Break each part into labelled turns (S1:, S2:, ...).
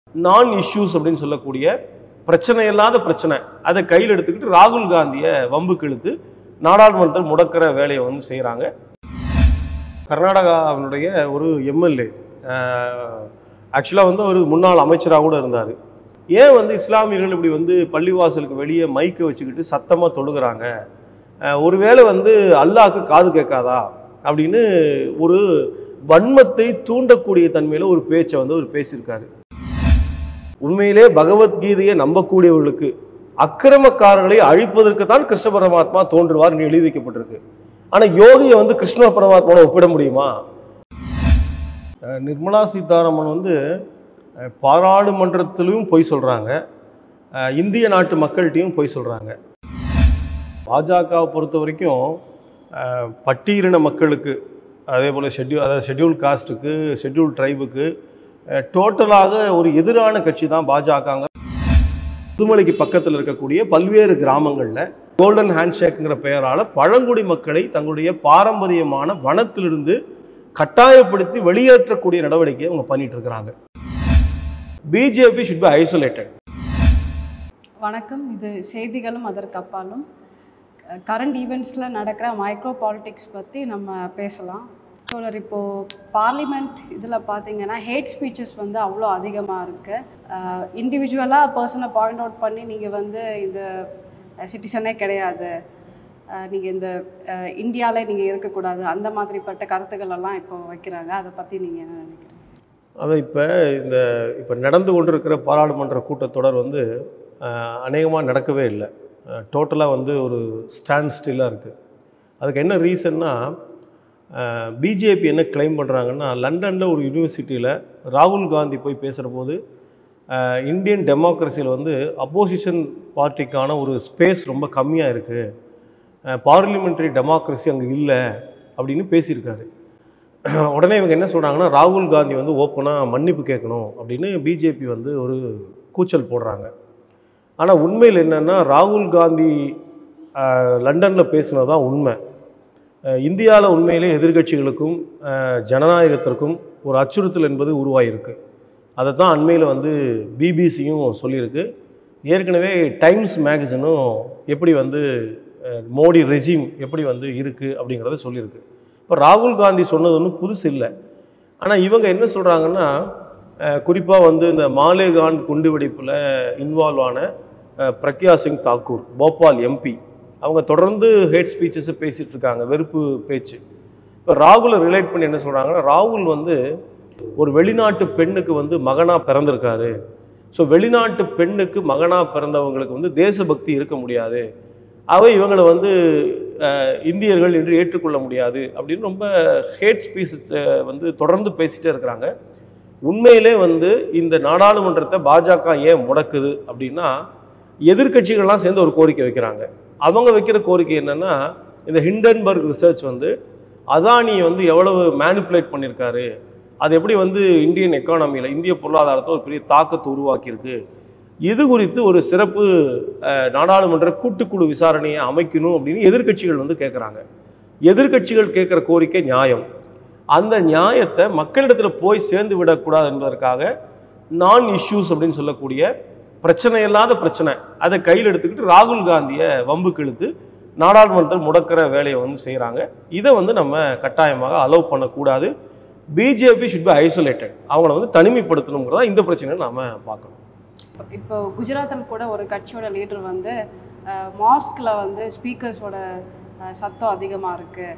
S1: நான் இஷ்யூஸ் அப்படின்னு சொல்லக்கூடிய பிரச்சனை இல்லாத பிரச்சனை அதை கையில் எடுத்துக்கிட்டு ராகுல் காந்தியை வம்புக்கு இழுத்து நாடாளுமன்றத்தில் முடக்கிற வேலையை வந்து செய்கிறாங்க. கர்நாடகாவினுடைய ஒரு எம்எல்ஏ ஆக்சுவலாக வந்து ஒரு முன்னாள் அமைச்சராக கூட இருந்தார். ஏன் வந்து இஸ்லாமியர்கள் இப்படி வந்து பள்ளிவாசலுக்கு வெளியே மைக்கை வச்சுக்கிட்டு சத்தமாக தொழுகிறாங்க, ஒருவேளை வந்து அல்லாஹ்க்கு காது கேட்காதா அப்படின்னு ஒரு வன்மத்தை தூண்டக்கூடிய தன்மையில் ஒரு பேச்சை வந்து அவர் பேசியிருக்காரு. உண்மையிலே பகவத்கீதையை நம்பக்கூடியவர்களுக்கு அக்கிரமக்காரர்களை அழிப்பதற்கு தான் கிருஷ்ண பரமாத்மா தோன்றுவார் எழுதி வைக்கப்பட்டிருக்கு. ஆனால் யோகியை வந்து கிருஷ்ண பரமாத்மாவை ஒப்பிட முடியுமா? நிர்மலா சீதாராமன் வந்து பாராளுமன்றத்திலையும் பொய் சொல்கிறாங்க, இந்திய நாட்டு மக்கள்கிட்டையும் பொய் சொல்கிறாங்க. பாஜகவை பொறுத்த வரைக்கும் பட்டியலின மக்களுக்கு, அதே போல் ஷெட்யூல் காஸ்ட்டுக்கு, ஷெட்யூல் ட்ரைபுக்கு டோட்டலாக ஒரு எதிரான கட்சி தான் பாஜகங்க. புதுமலைக்கு பக்கத்தில் இருக்கக்கூடிய பல்வேறு கிராமங்களில் கோல்டன் ஹேண்ட்ஷேக்குங்கிற பெயரால் பழங்குடி மக்களை தங்களுடைய பாரம்பரியமான வனத்திலிருந்து கட்டாயப்படுத்தி வெளியேற்றக்கூடிய நடவடிக்கையை அவங்க பண்ணிட்டு இருக்கிறாங்க. BJP should be isolated.
S2: வணக்கம், இது செய்திகளும் அதற்கு அப்பாலும். கரண்ட் ஈவெண்ட்ஸில் நடக்கிற மைக்ரோ பாலிட்டிக்ஸ் பற்றி நம்ம பேசலாம். இப்போது பார்லிமெண்ட் இதில் பார்த்தீங்கன்னா ஹேட் ஸ்பீச்சஸ் வந்து அவ்வளோ அதிகமாக இருக்குது. இண்டிவிஜுவலாக பர்சனை பாயிண்ட் அவுட் பண்ணி நீங்கள் வந்து இந்த சிட்டிசனே கிடையாது, நீங்கள் இந்த இந்தியாவிலே நீங்கள் இருக்கக்கூடாது, அந்த மாதிரிப்பட்ட கருத்துக்கள் எல்லாம் இப்போ வைக்கிறாங்க. அதை பற்றி நீங்கள் என்ன நினைக்கிறீங்க?
S1: அதான் இப்போ நடந்து கொண்டிருக்கிற பாராளுமன்ற கூட்டத்தொடர் வந்து அநேகமாக நடக்கவே இல்லை. டோட்டலாக வந்து ஒரு ஸ்டாண்ட் ஸ்டில்லாக இருக்குது. அதுக்கு என்ன ரீசன்னா, பிஜேபி என்ன கிளைம் பண்ணுறாங்கன்னா, லண்டனில் ஒரு யூனிவர்சிட்டியில் ராகுல் காந்தி போய் பேசுகிற போது இந்தியன் டெமோக்ரஸியில் வந்து அப்போசிஷன் பார்ட்டிக்கான ஒரு ஸ்பேஸ் ரொம்ப கம்மியாக இருக்குது, பார்லிமெண்ட்ரி டெமோக்ரஸி அங்கே இல்லை அப்படின்னு பேசியிருக்காரு. உடனே இவங்க என்ன சொல்கிறாங்கன்னா, ராகுல் காந்தி வந்து ஓப்பனாக மன்னிப்பு கேட்கணும் அப்படின்னு பிஜேபி வந்து ஒரு கூச்சல் போடுறாங்க. ஆனால் உண்மையில் என்னென்னா, ராகுல் காந்தி லண்டனில் பேசினது தான் உண்மை. இந்தியாவில் உண்மையிலே எதிர்கட்சிகளுக்கும் ஜனநாயகத்திற்கும் ஒரு அச்சுறுத்தல் என்பது உருவாகிருக்கு. அதை தான் அண்மையில் வந்து பிபிசியும் சொல்லியிருக்கு. ஏற்கனவே டைம்ஸ் மேகசினும் எப்படி வந்து மோடி ரெஜிம் எப்படி வந்து இருக்குது அப்படிங்கிறத சொல்லியிருக்கு. இப்போ ராகுல் காந்தி சொன்னது ஒன்றும் புதுசு இல்லை. ஆனால் இவங்க என்ன சொல்கிறாங்கன்னா, குறிப்பாக வந்து இந்த மாலேகான் குண்டுவெடிப்பில் இன்வால்வ் ஆன பிரக்யா சிங் தாக்கூர், போபால் எம்பி, அவங்க தொடர்ந்து ஹேட் ஸ்பீச்சஸை பேசிகிட்டு இருக்காங்க, வெறுப்பு பேச்சு. இப்போ ராகுலை ரிலேட் பண்ணி என்ன சொல்கிறாங்கன்னா, ராகுல் வந்து ஒரு வெளிநாட்டு பெண்ணுக்கு வந்து மகனாக பிறந்திருக்காரு. ஸோ வெளிநாட்டு பெண்ணுக்கு மகனாக பிறந்தவங்களுக்கு வந்து தேசபக்தி இருக்க முடியாது, அவை இவங்களை வந்து இந்தியர்கள் என்று ஏற்றுக்கொள்ள முடியாது அப்படின்னு ரொம்ப ஹேட் ஸ்பீச்சை வந்து தொடர்ந்து பேசிகிட்டே இருக்கிறாங்க. உண்மையிலே வந்து இந்த நாடாளுமன்றத்தை பாஜக ஏன் முடக்குது அப்படின்னா, எதிர்கட்சிகள்லாம் சேர்ந்து ஒரு கோரிக்கை வைக்கிறாங்க. அவங்க வைக்கிற கோரிக்கை என்னென்னா, இந்த ஹிண்டன்பர்க் ரிசர்ச் வந்து அதானியை வந்து எவ்வளவு மேனிப்புலேட் பண்ணியிருக்காரு, அது எப்படி வந்து இந்தியன் எக்கானமியில், இந்திய பொருளாதாரத்தில் ஒரு பெரிய தாக்கத்தை உருவாக்கியிருக்கு, இது குறித்து ஒரு சிறப்பு நாடாளுமன்ற கூட்டுக்குழு விசாரணையை அமைக்கணும் அப்படின்னு எதிர்கட்சிகள் வந்து கேட்குறாங்க. எதிர்கட்சிகள் கேட்குற கோரிக்கை நியாயம். அந்த நியாயத்தை மக்களிடத்தில் போய் சேர்ந்து விடக்கூடாது என்பதற்காக நான் இஷ்யூஸ் அப்படின்னு சொல்லக்கூடிய பிரச்சனை இல்லாத பிரச்சனை அதை கையில் எடுத்துக்கிட்டு ராகுல் காந்தியை வம்புக்கு இழுத்து நாடாளுமன்றத்தில் முடக்கிற வேலையை வந்து செய்கிறாங்க. இதை வந்து நம்ம கட்டாயமாக அலோவ் பண்ணக்கூடாது. BJP should be isolated. அவங்கள வந்து தனிமைப்படுத்தணுங்கிறதா இந்த பிரச்சனையை நாம் பார்க்கணும்.
S2: இப்போ குஜராத்தில் கூட ஒரு கட்சியோட லீடர் வந்து மாஸ்கில் வந்து ஸ்பீக்கர்ஸோட சத்தம் அதிகமாக இருக்குது,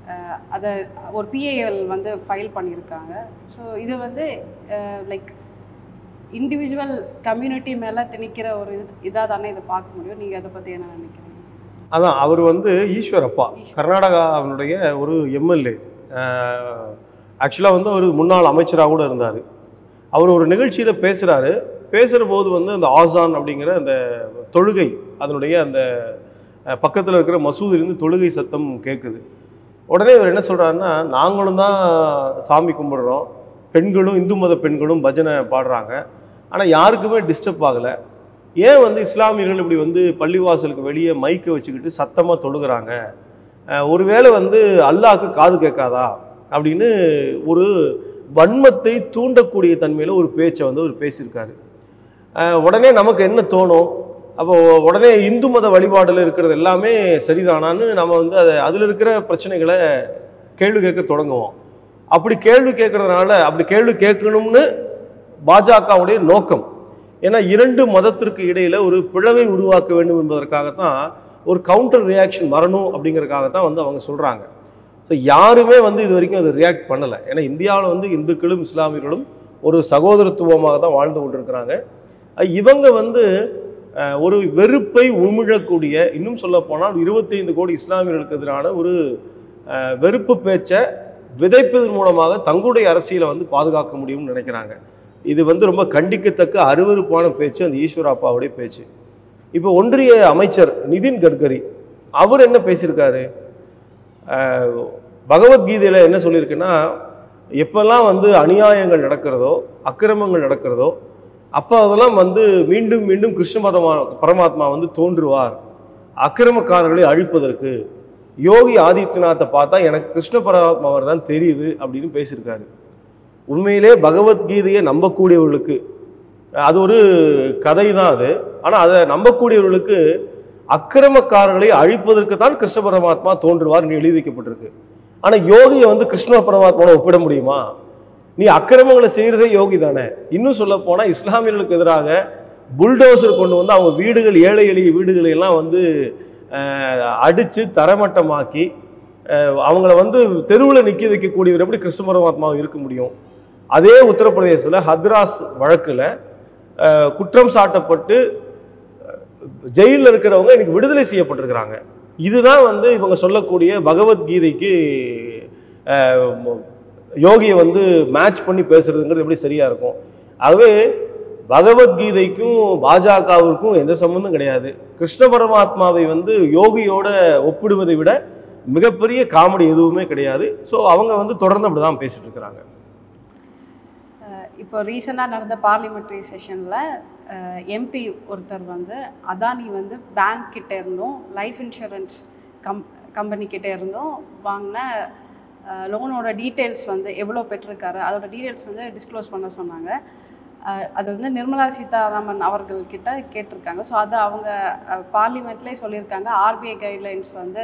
S2: அதை ஒரு PIL வந்து ஃபைல் பண்ணியிருக்காங்க. ஸோ இது வந்து லைக் இண்டிவிஜுவல் கம்யூனிட்டி மேலே திணிக்கிற ஒரு இதாக தானே இதை பார்க்க முடியும். நீங்கள் அதை பற்றி என்ன நினைக்கிறீங்க?
S1: அதான், அவர் வந்து ஈஸ்வரப்பா, கர்நாடகாவினுடைய ஒரு எம்எல்ஏ, ஆக்சுவலாக வந்து ஒரு முன்னாள் அமைச்சராக கூட இருந்தார். அவர் ஒரு நிகழ்ச்சியில் பேசுகிற போது வந்து அந்த ஆசான் அப்படிங்கிற அந்த தொழுகை, அதனுடைய அந்த பக்கத்தில் இருக்கிற மசூதியிலேருந்து தொழுகை சத்தம் கேட்குது. உடனே இவர் என்ன சொல்கிறாருன்னா, நாங்களும் தான் சாமி கும்பிடுறோம், பெண்களும் இந்து மத பெண்களும் பஜனை பாடுறாங்க, ஆனால் யாருக்குமே டிஸ்டர்ப் ஆகலை, ஏன் வந்து இஸ்லாமியர்கள் இப்படி வந்து பள்ளிவாசலுக்கு வெளியே மைக்கை வச்சுக்கிட்டு சத்தமாக தொழுகிறாங்க, ஒருவேளை வந்து அல்லாஹ்க்கு காது கேட்காதா அப்படின்னு ஒரு வன்மத்தை தூண்டக்கூடிய தன்மையில் ஒரு பேச்சை வந்து அவர் பேசியிருக்காரு. உடனே நமக்கு என்ன தோணும், அப்போ உடனே இந்து மத வழிபாடில் இருக்கிறது எல்லாமே சரிதானான்னு நம்ம வந்து அதில் இருக்கிற பிரச்சனைகளை கேள்வி கேட்க தொடங்குவோம். அப்படி கேள்வி கேட்கறதுனால, அப்படி கேள்வி கேட்கணும்னு பாஜகவுடைய நோக்கம். ஏன்னா 2 மதத்திற்கு இடையில ஒரு பிளவை உருவாக்க வேண்டும் என்பதற்காகத்தான், ஒரு கவுண்டர் ரியாக்ஷன் வரணும் அப்படிங்கிறதுக்காகத்தான் வந்து அவங்க சொல்கிறாங்க. ஸோ யாருமே வந்து இது வரைக்கும் அது ரியாக்ட் பண்ணலை. ஏன்னா இந்தியாவில் வந்து இந்துக்களும் இஸ்லாமியர்களும் ஒரு சகோதரத்துவமாக தான் வாழ்ந்து கொண்டிருக்கிறாங்க. இவங்க வந்து ஒரு வெறுப்பை உமிழக்கூடிய, இன்னும் சொல்ல போனால் 25 கோடி இஸ்லாமியர்களுக்கு எதிரான ஒரு வெறுப்பு பேச்சை விதைப்பதன் மூலமாக தங்களுடைய அரசியலை வந்து பாதுகாக்க முடியும்னு நினைக்கிறாங்க. இது வந்து ரொம்ப கண்டிக்கத்தக்க அருவருப்பான பேச்சு அந்த ஈஸ்வராப்பாவுடைய பேச்சு. இப்போ ஒன்றிய அமைச்சர் நிதின் கட்கரி அவர் என்ன பேசியிருக்காரு, பகவத்கீதையில் என்ன சொல்லியிருக்குன்னா, எப்பெல்லாம் வந்து அநியாயங்கள் நடக்கிறதோ, அக்கிரமங்கள் நடக்கிறதோ, அப்போ அதெல்லாம் வந்து மீண்டும் மீண்டும் கிருஷ்ண பரமாத்மா வந்து தோன்றுவார் அக்கிரமக்காரர்களை அழிப்பதற்கு. யோகி ஆதித்யநாத்தை பார்த்தா எனக்கு கிருஷ்ண பரமாத்மாவர் தான் தெரியுது அப்படின்னு பேசியிருக்காரு. உண்மையிலே பகவத்கீதையை நம்பக்கூடியவர்களுக்கு அது ஒரு கதை தான் அது. ஆனால் அதை நம்பக்கூடியவர்களுக்கு அக்கிரமக்காரர்களை அழிப்பதற்கு தான் கிருஷ்ண பரமாத்மா தோன்றுவார் எழுதி வைக்கப்பட்டிருக்கு. ஆனால் யோகியை வந்து கிருஷ்ண பரமாத்மாவோட ஒப்பிட முடியுமா? நீ அக்கிரமங்களை செய்கிறதே யோகி தானே. இன்னும் சொல்ல போனால் இஸ்லாமியர்களுக்கு எதிராக புல்டோசர் கொண்டு வந்து அவங்க வீடுகள், ஏழை எளிய வீடுகளை எல்லாம் வந்து அடித்து தரமட்டமாக்கி அவங்கள வந்து தெருவில் நிற்க வைக்கக்கூடியவர் எப்படி கிருஷ்ண பரமாத்மாவை இருக்க முடியும்? அதே உத்தரப்பிரதேசத்தில் ஹத்ராஸ் வழக்கில் குற்றம் சாட்டப்பட்டு ஜெயிலில் இருக்கிறவங்க இன்னைக்கு விடுதலை செய்யப்பட்டிருக்கிறாங்க. இதுதான் வந்து இவங்க சொல்லக்கூடிய பகவத்கீதைக்கு யோகியை வந்து மேட்ச் பண்ணி பேசுறதுங்கிறது எப்படி சரியா இருக்கும்? ஆகவே பகவத்கீதைக்கும் பாஜகவிற்கும் எந்த சம்பந்தம் கிடையாது. கிருஷ்ண பரமாத்மாவை வந்து யோகியோட ஒப்பிடுவதை விட மிகப்பெரிய காமெடி எதுவுமே கிடையாது. ஸோ அவங்க வந்து தொடர்ந்து அப்படி தான் பேசிட்டு இருக்கிறாங்க.
S2: இப்போ ரீசெண்டாக நடந்த பார்லிமெண்ட்ரி செஷனில் எம்பி ஒருத்தர் வந்து அதானி வந்து பேங்க் கிட்டே இருந்தும் லைஃப் இன்சூரன்ஸ் கம்பெனி கிட்டே இருந்தும் வாங்கின லோனோட டீட்டெயில்ஸ் வந்து எவ்வளோ பெற்றிருக்காரு அதோட டீட்டெயில்ஸ் வந்து டிஸ்க்ளோஸ் பண்ண சொன்னாங்க. அது வந்து நிர்மலா சீதாராமன் அவர்கள்கிட்ட கேட்டிருக்காங்க. ஸோ அதை அவங்க பார்லிமெண்ட்லேயே சொல்லியிருக்காங்க, ஆர்பிஐ கைட்லைன்ஸ் வந்து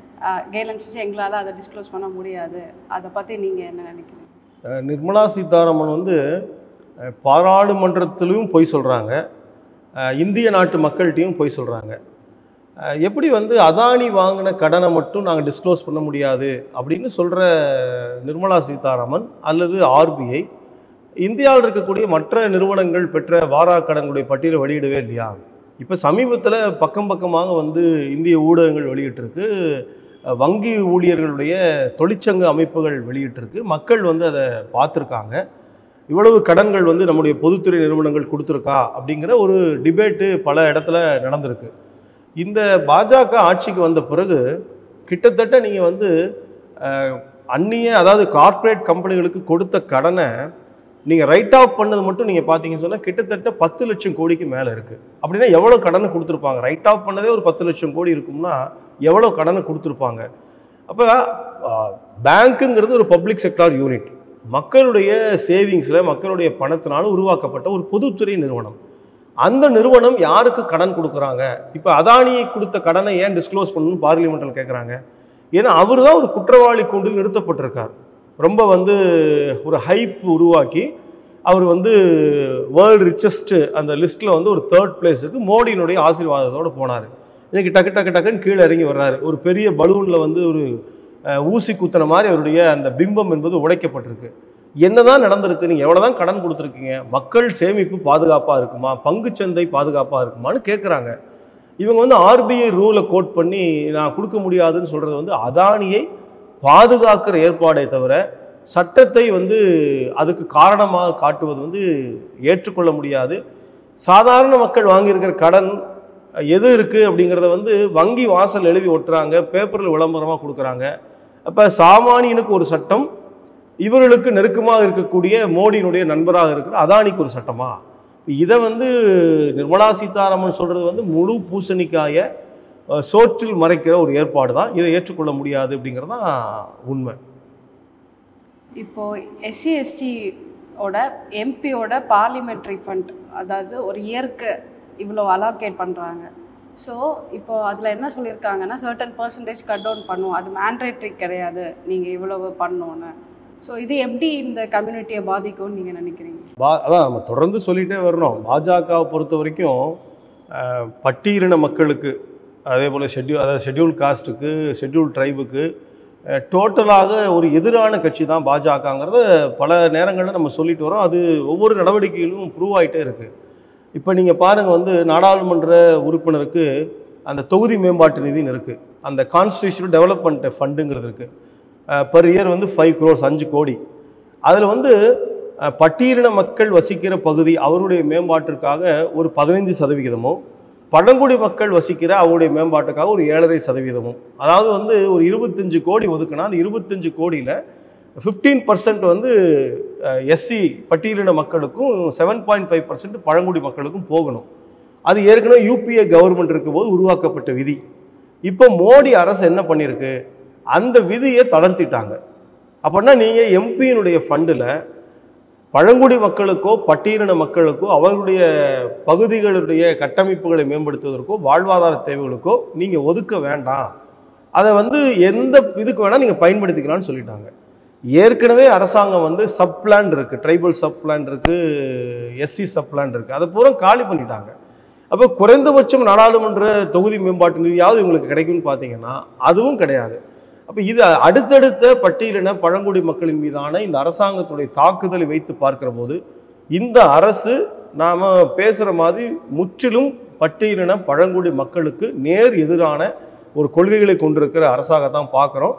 S2: வச்சு எங்களால் அதை டிஸ்க்ளோஸ் பண்ண முடியாது. அதை பற்றி நீங்கள் என்ன நினைக்கிறீங்க?
S1: நிர்மலா சீதாராமன் வந்து பாராளுமன்றத்திலையும் பொய் சொல்கிறாங்க, இந்திய நாட்டு மக்கள்கிட்டையும் பொய் சொல்கிறாங்க. எப்படி வந்து அதானி வாங்கின கடனை மட்டும் நாங்கள் டிஸ்க்ளோஸ் பண்ண முடியாது அப்படின்னு சொல்கிற நிர்மலா சீதாராமன் அல்லது ஆர்பிஐ இந்தியாவில் இருக்கக்கூடிய மற்ற நிறுவனங்கள் பெற்ற வாரா கடன்களுடைய பட்டியலை வெளியிடவே இல்லையா? இப்போ சமீபத்தில் பக்கமாக வந்து இந்திய ஊடகங்கள் வெளியிட்டிருக்கு, வங்கி ஊழியர்களுடைய தொழிற்சங்க அமைப்புகள் வெளியிட்டிருக்கு, மக்கள் வந்து அதை பார்த்துருக்காங்க. இவ்வளவு கடன்கள் வந்து நம்முடைய பொதுத்துறை நிறுவனங்கள் கொடுத்துருக்கா அப்படிங்கிற ஒரு டிபேட்டு பல இடத்துல நடந்திருக்கு. இந்த பாஜக ஆட்சிக்கு வந்த பிறகு கிட்டத்தட்ட நீங்கள் வந்து அந்நிய, அதாவது கார்ப்பரேட் கம்பெனிகளுக்கு கொடுத்த கடனை நீங்கள் ரைட் ஆஃப் பண்ணது மட்டும் நீங்கள் பார்த்தீங்கன்னு சொன்னால் கிட்டத்தட்ட 10 லட்சம் கோடிக்கு மேலே இருக்குது. அப்படின்னா எவ்வளோ கடனை கொடுத்துருப்பாங்க? ரைட் ஆஃப் பண்ணதே ஒரு 10 லட்சம் கோடி இருக்கும்னா எவ்வளோ கடனை கொடுத்துருப்பாங்க? அப்போ பேங்க்குங்கிறது ஒரு பப்ளிக் செக்டார் யூனிட், மக்களுடைய சேவிங்ஸில் மக்களுடைய பணத்தினால உருவாக்கப்பட்ட ஒரு பொதுத்துறை நிறுவனம். அந்த நிறுவனம் யாருக்கு கடன் கொடுக்குறாங்க? இப்போ அதானியை கொடுத்த கடனை ஏன் டிஸ்க்ளோஸ் பண்ணணும்னு பார்லிமெண்ட்டில் கேட்குறாங்க. ஏன்னா அவர் தான் ஒரு குற்றவாளி கூண்டில் நிறுத்தப்பட்டிருக்கார். ரொம்ப வந்து ஒரு ஹைப் உருவாக்கி அவர் வந்து வேர்ல்டு ரிச்சஸ்ட்டு அந்த லிஸ்ட்டில் வந்து ஒரு 3rd பிளேஸுக்கு மோடியினுடைய ஆசீர்வாதத்தோடு போனார். இன்றைக்கி டக்குன்னு கீழே இறங்கி வர்றாரு. ஒரு பெரிய பலூனில் வந்து ஒரு ஊசி குத்தின மாதிரி அவருடைய அந்த பிம்பம் என்பது உடைக்கப்பட்டிருக்கு. என்னதான் நடந்திருக்கு? நீங்கள் எவ்வளோ தான் கடன் கொடுத்துருக்கீங்க? மக்கள் சேமிப்பு பாதுகாப்பாக இருக்குமா? பங்குச்சந்தை பாதுகாப்பாக இருக்குமான்னு கேட்குறாங்க. இவங்க வந்து ஆர்பிஐ ரூலை கோட் பண்ணி நான் கொடுக்க முடியாதுன்னு சொல்கிறது வந்து அதானியை பாதுகாக்கிற ஏற்பாடை தவிர சட்டத்தை வந்து அதுக்கு காரணமாக காட்டுவது வந்து ஏற்றுக்கொள்ள முடியாது. சாதாரண மக்கள் வாங்கியிருக்கிற கடன் எது இருக்குது அப்படிங்கிறத வந்து வங்கி வாசல் எழுதி ஒட்டுறாங்க, பேப்பரில் விளம்பரமாக கொடுக்குறாங்க. அப்போ சாமானியனுக்கு ஒரு சட்டம், இவர்களுக்கு நெருக்கமாக இருக்கக்கூடிய மோடியினுடைய நண்பராக இருக்கிற அதானிக்கு ஒரு சட்டமா? இதை வந்து நிர்மலா சீதாராமன் சொல்கிறது வந்து முழு பூசணிக்காய சோற்றில் மறைக்கிற ஒரு ஏற்பாடு தான். இதை ஏற்றுக்கொள்ள முடியாது அப்படிங்கிறது தான் உண்மை.
S2: இப்போது எஸ்சி எஸ்டியோட எம்பியோட பார்லிமெண்ட்ரி ஃபண்ட், அதாவது ஒரு இயருக்கு இவ்வளோ அலோகேட் பண்ணுறாங்க. ஸோ இப்போது அதில் என்ன சொல்லியிருக்காங்கன்னா சர்டன் பர்சன்டேஜ் கட் டவுன் பண்ணுவோம், அது மேண்டேட்ரி கிடையாது நீங்கள் இவ்வளவு பண்ணணுன்னு. ஸோ இது எப்படி இந்த கம்யூனிட்டியை பாதிக்கும்னு நீங்கள் நினைக்கிறீங்க?
S1: அதான் நம்ம தொடர்ந்து சொல்லிகிட்டே வர்றோம். பாஜகவை பொறுத்த வரைக்கும் பட்டியலின மக்களுக்கு, அதே போல் ஷெட்யூல் காஸ்ட்டுக்கு, ஷெட்யூல் ட்ரைபுக்கு டோட்டலாக ஒரு எதிரான கட்சி தான் பாஜகங்கிறத பல நேரங்களில் நம்ம சொல்லிட்டு வரோம். அது ஒவ்வொரு நடவடிக்கைகளும் ப்ரூவ் ஆகிட்டே இருக்குது. இப்போ நீங்கள் பாருங்கள், நாடாளுமன்ற உறுப்பினருக்கு அந்த தொகுதி மேம்பாட்டு நிதின்னு இருக்குது, அந்த கான்ஸ்டிடியூஷன் டெவலப்மெண்ட் ஃபண்டுங்கிறது இருக்குது. பர் இயர் 5 crores 5 கோடி. அதில் பட்டியலின மக்கள் வசிக்கிற பகுதி அவருடைய மேம்பாட்டிற்காக ஒரு 15%, பழங்குடி மக்கள் வசிக்கிற அவருடைய மேம்பாட்டுக்காக ஒரு 7.5%. அதாவது ஒரு 25 கோடி ஒதுக்குனா அந்த 25 கோடியில் 15% எஸ்சி பட்டியலின மக்களுக்கும் 7.5% பழங்குடி மக்களுக்கும் போகணும். அது ஏற்கனவே யூபிஏ கவர்மெண்ட் இருக்கும்போது உருவாக்கப்பட்ட விதி. இப்போ மோடி அரசு என்ன பண்ணியிருக்கு, அந்த விதியை தளர்த்திட்டாங்க. அப்படின்னா நீங்கள் எம்பியினுடைய ஃபண்டில் பழங்குடி மக்களுக்கோ பட்டியலின மக்களுக்கோ அவர்களுடைய பகுதிகளுடைய கட்டமைப்புகளை மேம்படுத்துவதற்கோ வாழ்வாதார தேவைகளுக்கோ நீங்கள் ஒதுக்க வேண்டாம், அதை எந்த இதுக்கு வேணால் நீங்கள் பயன்படுத்திக்கலாம்னு சொல்லிட்டாங்க. ஏற்கனவே அரசாங்கம் சப்ளான் இருக்குது, ட்ரைபல் சப்ளான் இருக்குது, எஸ்சி சப்ளான் இருக்குது, அதை பூரா காலி பண்ணிட்டாங்க. அப்போ குறைந்தபட்சம் நாடாளுமன்ற தொகுதி மேம்பாட்டு நிதியாவது இவங்களுக்கு கிடைக்கும்னு பார்த்தீங்கன்னா அதுவும் கிடையாது. அப்போ இது அடுத்தடுத்த பட்டியலின பழங்குடி மக்களின் மீதான இந்த அரசாங்கத்துடைய தாக்குதலை வைத்து பார்க்கிற போது இந்த அரசு நாம் பேசுகிற மாதிரி முற்றிலும் பட்டியலின பழங்குடி மக்களுக்கு நேர் எதிரான ஒரு கொள்கைகளை கொண்டிருக்கிற அரசாங்கத்தான் பார்க்குறோம்.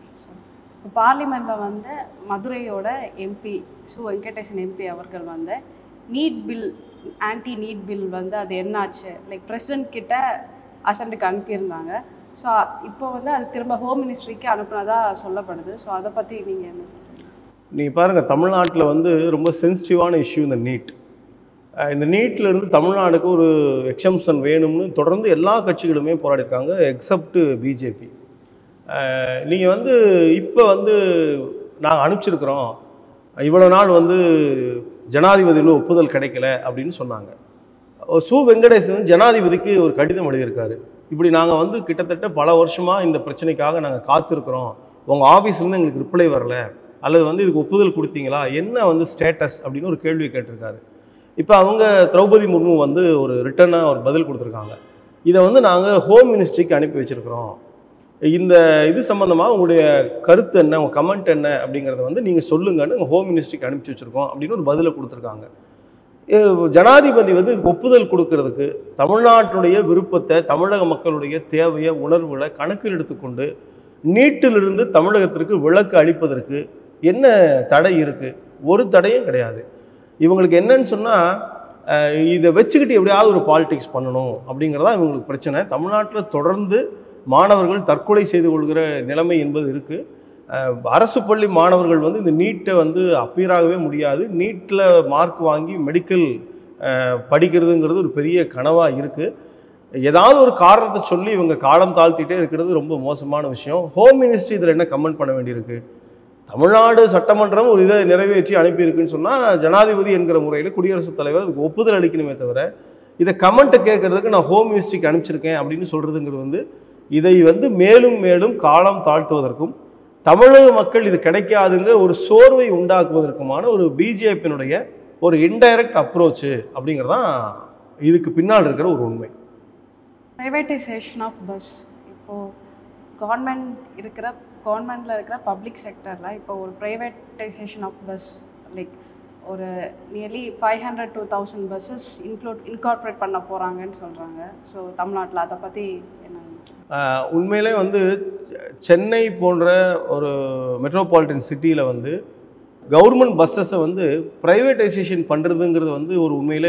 S2: பார்லிமெண்ட்டில் மதுரையோட எம்பி சு வெங்கடேசன் எம்பி அவர்கள் NEET bill, anti NEET bill அது என்னாச்சு, லைக் பிரசிடென்ட் கிட்ட அசென்ட்டுக்கு அனுப்பியிருந்தாங்க. ஸோ இப்போ அது திரும்ப ஹோம் மினிஸ்ட்ரிக்கு அனுப்புனதா சொல்லப்படுது. ஸோ அதை பற்றி நீங்கள் என்ன சொல்கிறீங்க?
S1: நீங்கள் பாருங்கள், தமிழ்நாட்டில் ரொம்ப சென்சிட்டிவான இஷ்யூ இந்த நீட். இந்த நீட்டிலிருந்து தமிழ்நாடுக்கு ஒரு எக்ஸம்ஷன் வேணும்னு தொடர்ந்து எல்லா கட்சிகளுமே போராடிருக்காங்க, எக்ஸப்ட் பிஜேபி. நீங்கள் இப்போ நாங்கள் அனுப்பிச்சிருக்கிறோம், இவ்வளோ நாள் ஜனாதிபதியில் ஒப்புதல் கிடைக்கல அப்படின்னு சொன்னாங்க. சு வெங்கடேசன் ஜனாதிபதிக்கு ஒரு கடிதம் எழுதியிருக்காரு, இப்படி நாங்கள் கிட்டத்தட்ட பல வருஷமாக இந்த பிரச்சனைக்காக நாங்கள் காத்திருக்கிறோம், உங்கள் ஆஃபீஸ்லேருந்து எங்களுக்கு ரிப்ளை வரல, அல்லது இதுக்கு ஒப்புதல் கொடுத்தீங்களா, என்ன ஸ்டேட்டஸ் அப்படின்னு ஒரு கேள்வி கேட்டிருக்காரு. இப்போ அவங்க திரௌபதி முர்மு ஒரு ரிட்டனாக ஒரு பதில் கொடுத்துருக்காங்க. இதை நாங்கள் ஹோம் மினிஸ்ட்ரிக்கு அனுப்பி வச்சுருக்கிறோம், இந்த இது சம்மந்தமாக உங்களுடைய கருத்து என்ன, உங்கள் கமெண்ட் என்ன அப்படிங்கிறத நீங்கள் சொல்லுங்கன்னு ஹோம் மினிஸ்ட்ரிக்கு அனுப்பிச்சி வச்சுருக்கோம் அப்படின்னு ஒரு பதிலை கொடுத்துருக்காங்க. ஜனாதிபதி இதுக்கு ஒப்புதல் கொடுக்கறதுக்கு தமிழ்நாட்டுடைய விருப்பத்தை, தமிழக மக்களுடைய தேவையை, உணர்வுகளை கணக்கில் எடுத்துக்கொண்டு நீட்டிலிருந்து தமிழகத்திற்கு விலக்கு அளிப்பதற்கு என்ன தடை இருக்குது? ஒரு தடையும் கிடையாது. இவங்களுக்கு என்னன்னு சொன்னால், இதை வச்சுக்கிட்டு எப்படியாவது ஒரு பாலிடிக்ஸ் பண்ணணும் அப்படிங்கிறதா இவங்களுக்கு பிரச்சனை. தமிழ்நாட்டில் தொடர்ந்து மாணவர்கள் தற்கொலை செய்து கொள்கிற நிலைமை என்பது இருக்குது. அரசு பள்ளி மாணவர்கள் இந்த நீட்டை அப்பியராகவே முடியாது. நீட்டில் மார்க் வாங்கி மெடிக்கல் படிக்கிறதுங்கிறது ஒரு பெரிய கனவாக இருக்குது. ஏதாவது ஒரு காரணத்தை சொல்லி இவங்க காலம் தாழ்த்திட்டே இருக்கிறது ரொம்ப மோசமான விஷயம். ஹோம் மினிஸ்ட்ரி இதில் என்ன கமெண்ட் பண்ண வேண்டியிருக்கு? தமிழ்நாடு சட்டமன்றம் ஒரு இதை நிறைவேற்றி அனுப்பியிருக்குன்னு சொன்னால் ஜனாதிபதி என்கிற முறையில் குடியரசுத் தலைவர் அதுக்கு ஒப்புதல் அளிக்கணுமே தவிர இதை கமெண்ட்டை கேட்கறதுக்கு நான் ஹோம் மினிஸ்ட்ரிக்கு அனுப்பிச்சிருக்கேன் அப்படின்னு சொல்கிறதுங்கிறது இதை மேலும் மேலும் காலம் தாழ்த்துவதற்கும் தமிழக மக்கள் இது கிடைக்காதுங்கிற ஒரு சோர்வை உண்டாக்குவதற்குமான ஒரு பிஜேபியினுடைய ஒரு இன்டைரக்ட் அப்ரோச்சு அப்படிங்கிறதான் இதுக்கு பின்னால் இருக்கிற ஒரு உண்மை.
S2: ப்ரைவேட்டைசேஷன் ஆஃப் பஸ், இப்போது கவர்மெண்ட்டில் இருக்கிற பப்ளிக் செக்டரில் இப்போ ஒரு ப்ரைவேட்டைசேஷன் ஆஃப் பஸ் லைக் ஒரு நியர்லி 500 to 1000 பஸ்ஸஸ் இன்கார்பரேட் பண்ண போகிறாங்கன்னு சொல்கிறாங்க. ஸோ தமிழ்நாட்டில் அதை பற்றி என்ன?
S1: உண்மையிலே சென்னை போன்ற ஒரு மெட்ரோபாலிட்டன் சிட்டியில் கவர்மெண்ட் பஸ்ஸஸை ப்ரைவேட்டைசேஷன் பண்ணுறதுங்கிறது ஒரு உண்மையிலே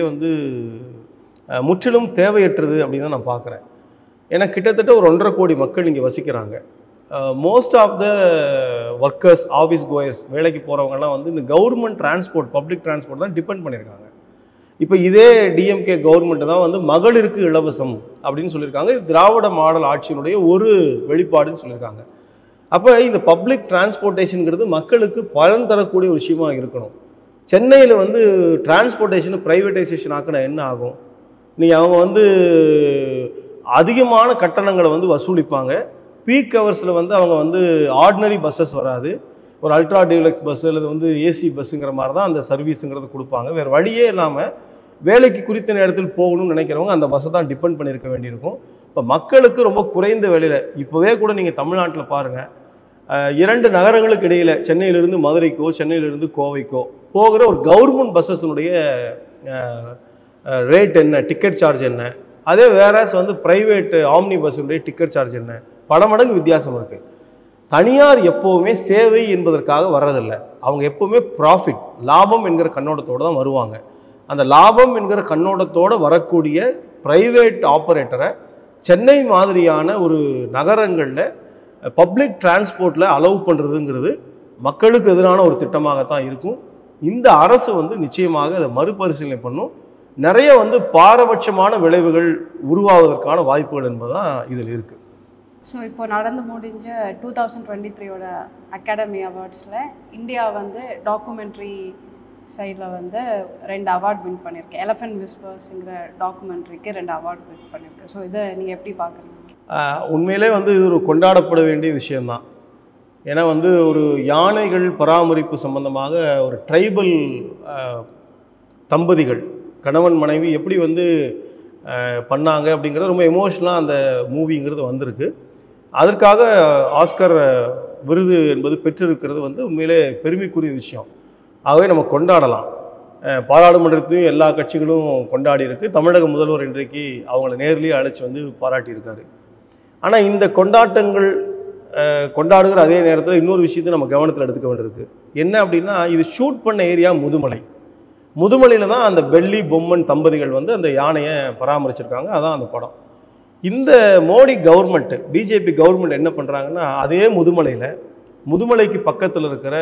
S1: முற்றிலும் தேவையற்றது அப்படின்னு தான் நான் பார்க்குறேன். ஏன்னா கிட்டத்தட்ட ஒரு 1.5 கோடி மக்கள் இங்கே வசிக்கிறாங்க. Most of the workers, office goers, வேலைக்கு போகிறவங்கலாம் இந்த கவர்மெண்ட் டிரான்ஸ்போர்ட், பப்ளிக் டிரான்ஸ்போர்ட் தான் டிபெண்ட் பண்ணியிருக்காங்க. இப்போ இதே டிஎம்கே கவர்மெண்ட் தான் மகளிருக்கு இலவசம் அப்படின்னு சொல்லியிருக்காங்க. இது திராவிட மாடல் ஆட்சியினுடைய ஒரு வெளிப்பாடுன்னு சொல்லியிருக்காங்க. அப்போ இந்த பப்ளிக் டிரான்ஸ்போர்ட்டேஷனுங்கிறது மக்களுக்கு பலன் தரக்கூடிய ஒரு விஷயமா இருக்கணும். சென்னையில் வந்து டிரான்ஸ்போர்ட்டேஷனை ப்ரைவேட்டைசேஷன் ஆக்கினா என்ன ஆகும்? நீங்கள் அவங்க வந்து அதிகமான கட்டணங்களை வந்து வசூலிப்பாங்க. பீக் ஹவர்ஸில் வந்து அவங்க வந்து ஆர்டினரி பஸ்ஸஸ் வராது, ஒரு அல்ட்ரா டீலக்ஸ் பஸ்ஸு அல்லது வந்து ஏசி பஸ்ஸுங்கிற மாதிரி தான் அந்த சர்வீஸுங்கிறது கொடுப்பாங்க. வேறு வழியே இல்லாமல் வேலைக்கு குறித்த நேரத்தில் போகணும்னு நினைக்கிறவங்க அந்த பஸ்ஸை தான் டிபெண்ட் பண்ணியிருக்க வேண்டியிருக்கும். இப்போ மக்களுக்கு ரொம்ப குறைந்த விலையில் இப்போவே கூட நீங்கள் தமிழ்நாட்டில் பாருங்கள், 2 நகரங்களுக்கு இடையில் சென்னையிலிருந்து மதுரைக்கோ சென்னையிலிருந்து கோவைக்கோ போகிற ஒரு கவர்மெண்ட் பஸ்ஸஸினுடைய ரேட் என்ன, டிக்கெட் சார்ஜ் என்ன, அதே வேறஸ் வந்து ப்ரைவேட் ஆம்னி பஸ்ஸுடைய டிக்கெட் சார்ஜ் என்ன, பல மடங்கு வித்தியாசம் இருக்குது. தனியார் எப்போவுமே சேவை என்பதற்காக வர்றதில்லை. அவங்க எப்போவுமே ப்ராஃபிட், லாபம் என்கிற கண்ணோட்டத்தோடு தான் வருவாங்க. அந்த லாபம் என்கிற கண்ணோட்டத்தோடு வரக்கூடிய ப்ரைவேட் ஆப்ரேட்டரை சென்னை மாதிரியான ஒரு நகரங்களில் பப்ளிக் டிரான்ஸ்போர்ட்டில் அலோவ் பண்ணுறதுங்கிறது மக்களுக்கு எதிரான ஒரு திட்டமாகத்தான் இருக்கும். இந்த அரசு வந்து நிச்சயமாக அதை மறுபரிசீலனை பண்ணும். நிறைய வந்து பாரபட்சமான விளைவுகள் உருவாவதற்கான வாய்ப்புகள் என்பதுதான் இதில் இருக்குது.
S2: ஸோ இப்போ நடந்து முடிஞ்ச 2023 அகாடமி அவார்ட்ஸில் இந்தியா வந்து டாக்குமெண்ட்ரி சைடில் வந்து 2 அவார்ட் வின் பண்ணியிருக்கு. எலஃபண்ட் விஸ்பர்ஸுங்கிற டாக்குமெண்ட்ரிக்கு 2 அவார்ட் வின் பண்ணியிருக்கு. ஸோ இதை நீங்கள் எப்படி பார்க்குறீங்க?
S1: உண்மையிலே வந்து இது ஒரு கொண்டாடப்பட வேண்டிய விஷயந்தான். ஏன்னா வந்து ஒரு யானைகள் பராமரிப்பு சம்பந்தமாக ஒரு ட்ரைபல் தம்பதிகள் கணவன் மனைவி எப்படி வந்து பண்ணாங்க அப்படிங்கிறது ரொம்ப எமோஷ்னலாக அந்த மூவிங்கிறது வந்திருக்கு. அதற்காக ஆஸ்கர் விருது என்பது பெற்றிருக்கிறது வந்து உண்மையிலே பெருமைக்குரிய விஷயம். ஆகவே நம்ம கொண்டாடலாம். பாராளுமன்றத்தையும் எல்லா கட்சிகளும் கொண்டாடி இருக்கு. தமிழக முதல்வர் இன்றைக்கு அவங்கள நேர்லேயே அழைச்சி வந்து பாராட்டியிருக்காரு. ஆனால் இந்த கொண்டாட்டங்கள் கொண்டாடுகிற அதே நேரத்தில் இன்னொரு விஷயத்தை நம்ம கவனத்தில் எடுத்துக்க வேண்டியிருக்கு. என்ன அப்படின்னா, இது ஷூட் பண்ண ஏரியா முதுமலையில் தான் அந்த பெல்லி பொம்மன் தம்பதிகள் வந்து அந்த யானையை பராமரிச்சிருக்காங்க. அதான் அந்த படம். இந்த மோடி கவர்மெண்ட்டு, பிஜேபி கவர்மெண்ட் என்ன பண்ணுறாங்கன்னா, அதே முதுமலைக்கு பக்கத்தில் இருக்கிற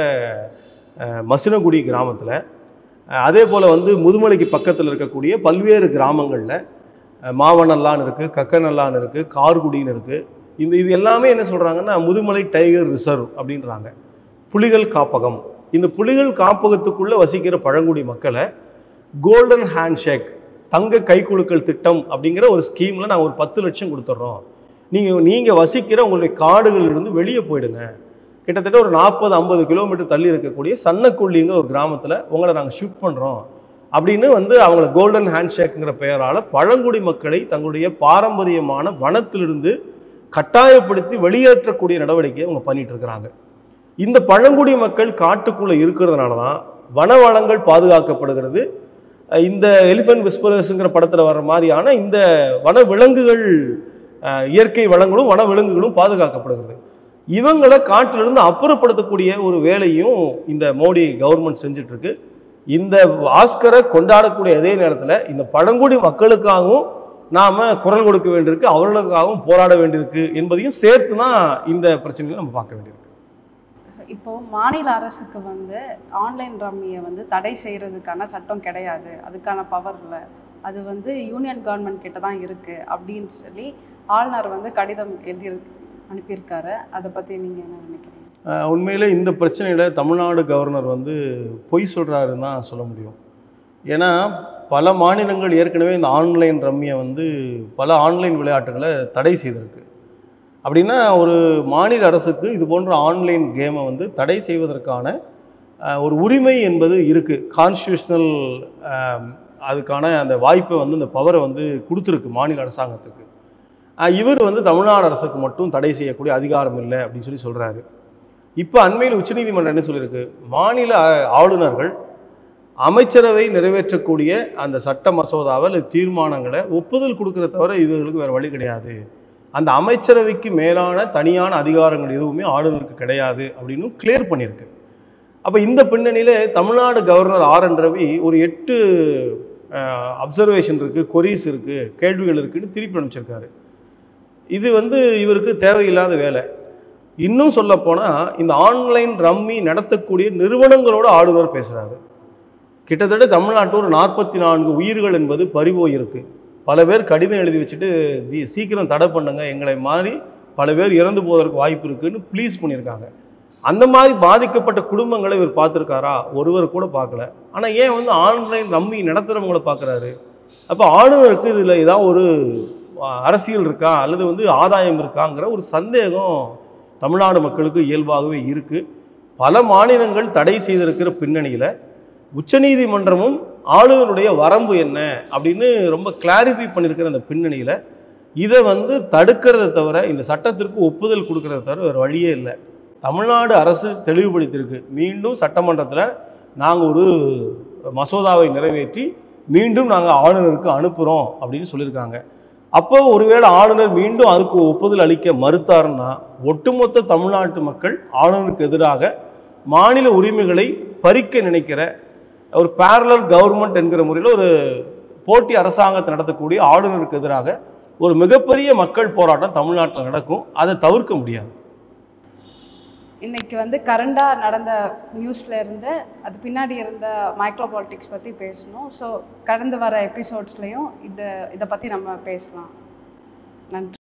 S1: மசினகுடி கிராமத்தில், அதே போல் வந்து முதுமலைக்கு பக்கத்தில் இருக்கக்கூடிய பல்வேறு கிராமங்களில் மாவனல்லான்னு இருக்குது, கக்கநல்லான்னு இருக்குது, கார்குடின்னு இருக்குது. இது எல்லாமே என்ன சொல்கிறாங்கன்னா, முதுமலை டைகர் ரிசர்வ் அப்படின்றாங்க, புலிகள் காப்பகம். இந்த புலிகள் காப்பகத்துக்குள்ளே வசிக்கிற பழங்குடி மக்களை கோல்டன் ஹேண்ட்ஷேக், தங்க கைக்குலுக்கல் திட்டம் அப்படிங்கிற ஒரு ஸ்கீமில் நாங்கள் ஒரு 10 லட்சம் கொடுத்துட்றோம். நீங்கள் வசிக்கிற உங்களுடைய காடுகளிலிருந்து வெளியே போயிடுங்க. கிட்டத்தட்ட ஒரு 40-50 கிலோமீட்டர் தள்ளி இருக்கக்கூடிய சன்னக்குள்ளிங்கிற ஒரு கிராமத்தில் உங்களை நாங்கள் ஷிஃப்ட் பண்ணுறோம் அப்படின்னு வந்து அவங்கள கோல்டன் ஹேண்ட்ஷேக்குங்கிற பெயரால் பழங்குடி மக்களை தங்களுடைய பாரம்பரியமான வனத்திலிருந்து கட்டாயப்படுத்தி வெளியேற்றக்கூடிய நடவடிக்கையை அவங்க பண்ணிட்டு இருக்கிறாங்க. இந்த பழங்குடி மக்கள் காட்டுக்குள்ளே இருக்கிறதுனால தான் வனவளங்கள் பாதுகாக்கப்படுகிறது. இந்த எலிஃபண்ட் விஸ்பரர்ஸுங்கிற படத்தில் வர்ற மாதிரியான இந்த வனவிலங்குகள், இயற்கை வளங்களும் வனவிலங்குகளும் பாதுகாக்கப்படுகிறது. இவங்களை காட்டிலிருந்து அப்புறப்படுத்தக்கூடிய ஒரு வேலையும் இந்த மோடி கவர்மெண்ட் செஞ்சிட்ருக்கு. இந்த ஆஸ்கரை கொண்டாடக்கூடிய அதே நேரத்தில் இந்த பழங்குடி மக்களுக்காகவும் நாம் குரல் கொடுக்க வேண்டியிருக்கு, அவர்களுக்காகவும் போராட வேண்டியிருக்கு என்பதையும் சேர்த்து தான் இந்த பிரச்சனையை நம்ம பார்க்க வேண்டியிருக்கு.
S2: இப்போது மாநில அரசுக்கு வந்து ஆன்லைன் ரம்மியை வந்து தடை செய்கிறதுக்கான சட்டம் கிடையாது, அதுக்கான பவர் இல்லை, அது வந்து யூனியன் கவர்மெண்ட் கிட்ட தான் இருக்குது அப்படின்னு சொல்லி ஆளுநர் வந்து கடிதம் அனுப்பியிருக்காரு. அதை பற்றி நீங்கள் என்ன நினைக்கிறீங்க?
S1: உண்மையிலே இந்த பிரச்சனையில் தமிழ்நாடு கவர்னர் வந்து பொய் சொல்கிறாருன்னு தான் சொல்ல முடியும். ஏன்னா பல மாநிலங்கள் ஏற்கனவே இந்த ஆன்லைன் ரம்மியை வந்து பல ஆன்லைன் விளையாட்டுகளை தடை செய்திருக்கு. அப்படின்னா ஒரு மாநில அரசுக்கு இது போன்ற ஆன்லைன் கேமை வந்து தடை செய்வதற்கான ஒரு உரிமை என்பது இருக்குது. கான்ஸ்டியூஷனல் அதுக்கான அந்த வாய்ப்பை வந்து இந்த பவரை வந்து கொடுத்துருக்கு மாநில அரசாங்கத்துக்கு. இவர் வந்து தமிழ்நாடு அரசுக்கு மட்டும் தடை செய்யக்கூடிய அதிகாரம் இல்லை அப்படின்னு சொல்லி சொல்கிறாரு. இப்போ அண்மையில் உச்சநீதிமன்றம் என்ன சொல்லியிருக்கு, மாநில ஆளுநர்கள் அமைச்சரவை நிறைவேற்றக்கூடிய அந்த சட்ட மசோதாவை அல்லது தீர்மானங்களை ஒப்புதல் கொடுக்குற தவிர இவர்களுக்கு வேறு வழி கிடையாது. அந்த அமைச்சரவைக்கு மேலான தனியான அதிகாரங்கள் எதுவுமே ஆளுநருக்கு கிடையாது அப்படின்னு கிளியர் பண்ணியிருக்கு. அப்போ இந்த பின்னணியில் தமிழ்நாடு கவர்னர் ஆர்.என். ரவி ஒரு 8 அப்சர்வேஷன் இருக்குது, கொரீஸ் இருக்குது, கேள்விகள் இருக்குதுன்னு திருப்பி அனுப்பிச்சிருக்காரு. இது வந்து இவருக்கு தேவையில்லாத வேலை. இன்னும் சொல்லப்போனால் இந்த ஆன்லைன் ரம்மி நடத்தக்கூடிய நிறுவனங்களோட ஆளுநர் பேசுகிறாரு. கிட்டத்தட்ட தமிழ்நாட்டில் ஒரு 44 உயிர்கள் என்பது பறிபோயிருக்கு. பல பேர் கடிதம் எழுதி வச்சுட்டு சீக்கிரம் தடை பண்ணுங்க, எங்களை மாதிரி பல பேர் இறந்து போவதற்கு வாய்ப்பு இருக்குன்னு ப்ளீஸ் பண்ணியிருக்காங்க. அந்த மாதிரி பாதிக்கப்பட்ட குடும்பங்களை இவர் பார்த்துருக்காரா? ஒருவர் கூட பார்க்கல. ஆனால் ஏன் வந்து ஆன்லைன் ரம்மி நடத்துகிறவங்கள பார்க்குறாரு? அப்போ ஆளுநருக்கு இதில் ஏதாவது ஒரு அரசியல் இருக்கா அல்லது வந்து ஆதாயம் இருக்காங்கிற ஒரு சந்தேகம் தமிழ்நாடு மக்களுக்கு இயல்பாகவே இருக்குது. பல மாநிலங்கள் தடை செய்திருக்கிற பின்னணியில் உச்சநீதிமன்றமும் ஆளுநருடைய வரம்பு என்ன அப்படின்னு ரொம்ப கிளாரிஃபை பண்ணியிருக்கிற அந்த பின்னணியில் இதை வந்து தடுக்கிறத தவிர, இந்த சட்டத்திற்கு ஒப்புதல் கொடுக்கறத தவிர வேறு வழியே இல்லை. தமிழ்நாடு அரசு தெளிவுபடுத்தியிருக்கு. மீண்டும் சட்டமன்றத்தில் நாங்கள் ஒரு மசோதாவை நிறைவேற்றி மீண்டும் நாங்கள் ஆளுநருக்கு அனுப்புகிறோம் அப்படின்னு சொல்லியிருக்காங்க. அப்போ ஒருவேளை ஆளுநர் மீண்டும் அதுக்கு ஒப்புதல் அளிக்க மறுத்தாருன்னா ஒட்டுமொத்த தமிழ்நாட்டு மக்கள் ஆளுநருக்கு எதிராக மாநில உரிமைகளை பறிக்க நினைக்கிற ஒரு பேரலல் கவர்மெண்ட் என்கிற முறையில் ஒரு போட்டி அரசாங்கத்தை நடத்தக்கூடிய ஆளுநருக்கு எதிராக ஒரு மிகப்பெரிய மக்கள் போராட்டம் தமிழ்நாட்டில் நடக்கும். அதை தவிர்க்க முடியாது.
S2: இன்றைக்கி வந்து கரண்டாக நடந்த நியூஸில் இருந்து அது பின்னாடி இருந்த மைக்ரோ பாலிட்டிக்ஸ் பற்றி பேசணும். ஸோ கடந்து வர எபிசோட்ஸ்லேயும் இதை பற்றி நம்ம பேசலாம். நன்றி.